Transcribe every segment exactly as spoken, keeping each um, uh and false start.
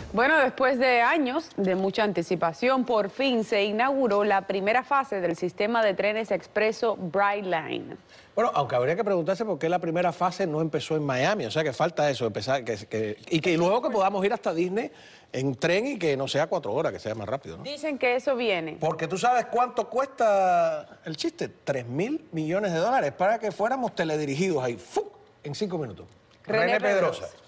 Bueno, después de años de mucha anticipación, por fin se inauguró la primera fase del sistema de trenes expreso Brightline. Bueno, aunque habría que preguntarse por qué la primera fase no empezó en Miami, o sea que falta eso, empezar, que, que, y que luego que podamos ir hasta Disney en tren y que no sea cuatro horas, que sea más rápido, ¿no? Dicen que eso viene. Porque tú sabes cuánto cuesta el chiste, tres mil millones de dólares para que fuéramos teledirigidos ahí, ¡fu! En cinco minutos. René, René Pedrosa. Pedrosa.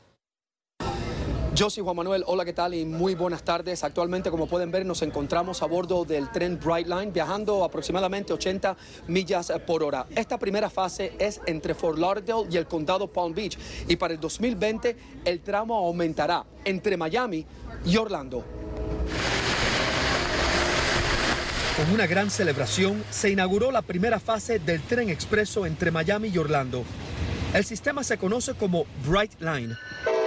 Yo soy Juan Manuel, hola, ¿qué tal? Y muy buenas tardes. Actualmente, como pueden ver, nos encontramos a bordo del tren Brightline, viajando aproximadamente ochenta millas por hora. Esta primera fase es entre Fort Lauderdale y el condado Palm Beach. Y para el dos mil veinte, el tramo aumentará entre Miami y Orlando. Con una gran celebración, se inauguró la primera fase del tren expreso entre Miami y Orlando. El sistema se conoce como Brightline.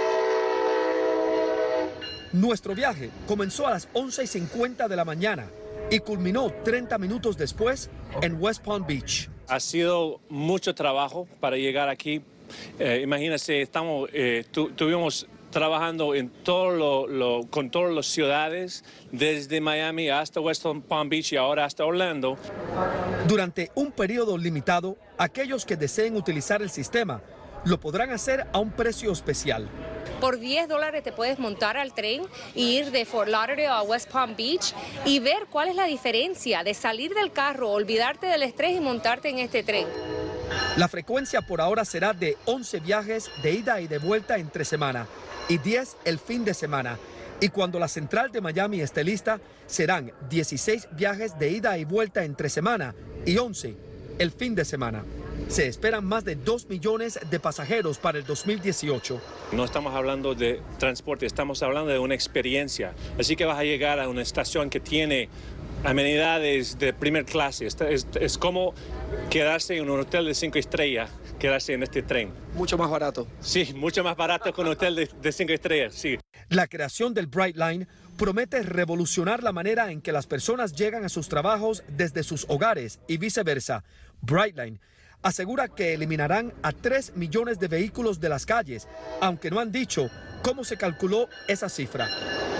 Nuestro viaje comenzó a las once y cincuenta de la mañana y culminó treinta minutos después en West Palm Beach. Ha sido mucho trabajo para llegar aquí. Eh, imagínense, estamos, eh, tu, tuvimos trabajando en todo lo, lo, con todas las ciudades, desde Miami hasta West Palm Beach y ahora hasta Orlando. Durante un periodo limitado, aquellos que deseen utilizar el sistema lo podrán hacer a un precio especial. Por diez dólares te puedes montar al tren e ir de Fort Lauderdale a West Palm Beach y ver cuál es la diferencia de salir del carro, olvidarte del estrés y montarte en este tren. La frecuencia por ahora será de once viajes de ida y de vuelta entre semana y diez el fin de semana. Y cuando la central de Miami esté lista, serán dieciséis viajes de ida y vuelta entre semana y once el fin de semana. Se esperan más de dos millones de pasajeros para el dos mil dieciocho. No estamos hablando de transporte, estamos hablando de una experiencia. Así que vas a llegar a una estación que tiene amenidades de primer clase. Es, es, es como quedarse en un hotel de cinco estrellas, quedarse en este tren. Mucho más barato. Sí, mucho más barato que un hotel de, de cinco estrellas, sí. La creación del Brightline promete revolucionar la manera en que las personas llegan a sus trabajos desde sus hogares y viceversa. Brightline asegura que eliminarán a tres millones de vehículos de las calles, aunque no han dicho cómo se calculó esa cifra.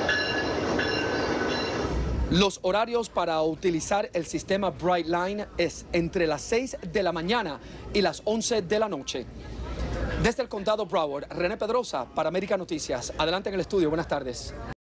Los horarios para utilizar el sistema Brightline es entre las seis de la mañana y las once de la noche. Desde el condado Broward, René Pedrosa para América Noticias. Adelante en el estudio, buenas tardes.